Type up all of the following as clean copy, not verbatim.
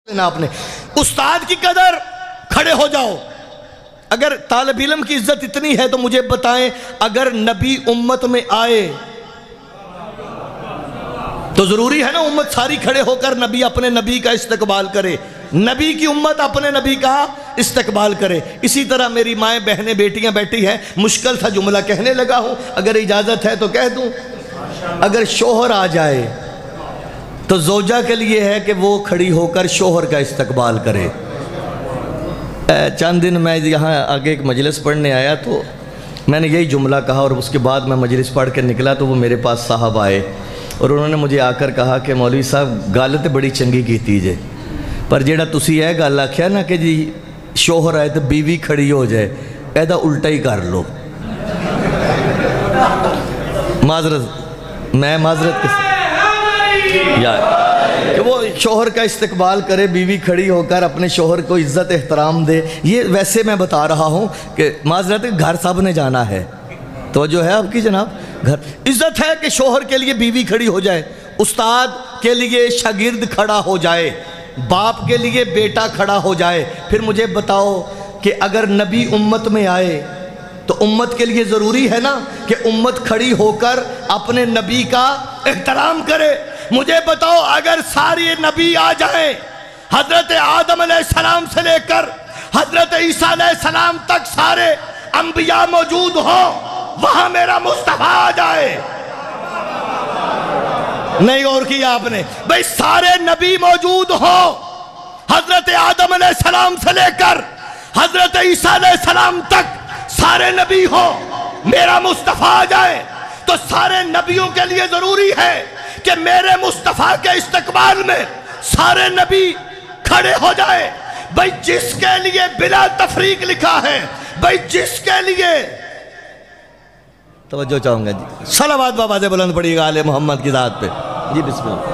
آپ نے استاد کی قدر کھڑے ہو جاؤ۔ اگر طالب علم کی عزت اتنی ہے تو مجھے بتائیں، اگر نبی امت میں آئے تو ضروری ہے نا امت ساری کھڑے ہو کر اپنے نبی کا استقبال کرے، نبی کی امت اپنے نبی کا استقبال کرے۔ اسی طرح میری مائیں بہنیں بیٹیاں بیٹھی ہیں، مشکل تھا جملہ کہنے لگا ہوں، اگر اجازت ہے تو کہہ دوں۔ اگر شوہر آ جائے تو زوجہ کے لیے ہے کہ وہ کھڑی ہو کر شوہر کا استقبال کرے۔ چند دن میں یہاں آگے ایک مجلس پڑھنے آیا تو میں نے یہی جملہ کہا، اور اس کے بعد میں مجلس پڑھ کے نکلا تو وہ میرے پاس صاحب آئے اور انہوں نے مجھے آ کر کہا کہ مولوی صاحب گل تو بڑی چنگی کیتی جے، پر جیڑا تسی یہ گل آکھیا نا کہ جی شوہر آئے تو بیوی کھڑی ہو جائے، ایدہ الٹا ہی کر لو۔ معذرت کہ وہ شوہر کا استقبال کرے، بیوی کھڑی ہو کر اپنے شوہر کو عزت احترام دے۔ یہ ویسے میں بتا رہا ہوں کہ معذرت گھر سب نے جانا ہے، توجہ ہے آپ کی جناب؟ گھر عزت ہے کہ شوہر کے لیے بیوی کھڑی ہو جائے، استاد کے لیے شاگرد کھڑا ہو جائے، باپ کے لیے بیٹا کھڑا ہو جائے۔ پھر مجھے بتاؤ کہ اگر نبی امت میں آئے تو امت کے لیے ضروری ہے نا کہ امت کھڑی ہو کر اپنے نبی کا احترام کرے۔ مجھے بتاؤ اگر ساری نبی آ جائیں، حضرت آدم علیہ السلام سے لے کر حضرت عیسیٰ علیہ السلام تک سارے انبیاء موجود ہوں، وہاں میرا مصطفیٰ آ جائے، نہیں اور کیا آپ نے؟ بھئی سارے نبی موجود ہوں، حضرت آدم علیہ السلام سے لے کر حضرت عیسیٰ علیہ السلام تک سارے نبی ہوں، میرا مصطفیٰ آ جائے، تو سارے نبیوں کے لیے ضروری ہے کہ میرے مصطفیٰ کے استقبال میں سارے نبی کھڑے ہو جائے۔ بھئی جس کے لیے بلا تفریق لکھا ہے، بھئی جس کے لیے توجہ چاہوں گا جی، صلوات بابا سے بلند پڑی گا آل محمد کی ذات پہ جی، بسم اللہ۔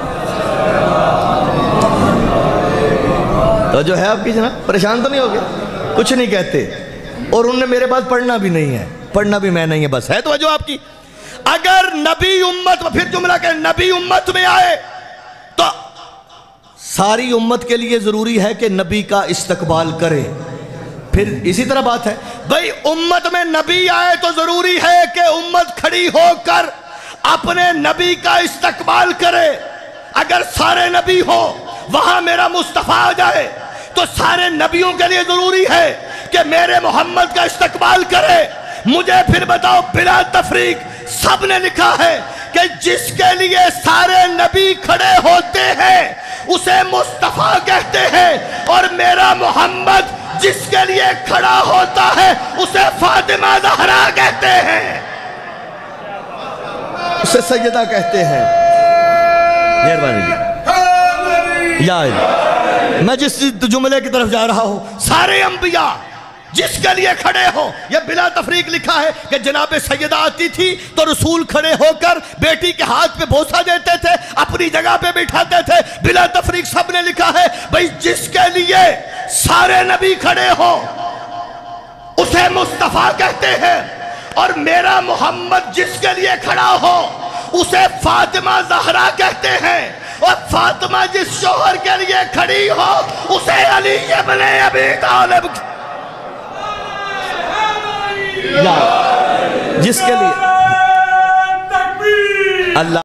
توجہ ہے آپ کی جناب؟ پریشان تو نہیں ہو گیا؟ کچھ نہیں کہتے، اور انہوں نے میرے پاس پڑھنا بھی نہیں ہے، پڑھنا بھی میں نہیں ہے، بس ہے توجہ آپ کی۔ اگر نبی امت، پھر جملہ کہ نبی امت میں آئے تو ساری امت کے لیے ضروری ہے کہ نبی کا استقبال کرے۔ پھر اسی طرح بات ہے، بھئی امت میں نبی آئے تو ضروری ہے کہ امت کھڑی ہو کر اپنے نبی کا استقبال کرے۔ اگر سارے نبی ہو وہاں میرا مصطفیٰ آ جائے تو سارے نبیوں کے لیے ضروری ہے کہ میرے محمد کا استقبال کرے۔ مجھے پھر بتاؤ بلا تفریق سب نے لکھا ہے کہ جس کے لیے سارے نبی کھڑے ہوتے ہیں اسے مصطفیٰ کہتے ہیں، اور میرا محمد جس کے لیے کھڑا ہوتا ہے اسے فاطمہ زہرا کہتے ہیں، اسے سیدہ کہتے ہیں۔ مہربانی یا میں جس جملے کی طرف جا رہا ہوں، سارے انبیاء جس کے لیے کھڑے ہو، یہ بلا تفریق لکھا ہے کہ جناب سیدہ آتی تھی تو رسول کھڑے ہو کر بیٹی کے ہاتھ پہ بوسہ دیتے تھے، اپنی جگہ پہ بٹھاتے تھے۔ بلا تفریق سب نے لکھا ہے، بھئی جس کے لیے سارے نبی کھڑے ہو اسے مصطفیٰ کہتے ہیں، اور میرا محمد جس کے لیے کھڑا ہو اسے فاطمہ زہرا کہتے ہیں، اور فاطمہ جس شوہر کے لیے کھڑی ہو اسے علی ابن ابی طالب جس کے لیے اللہ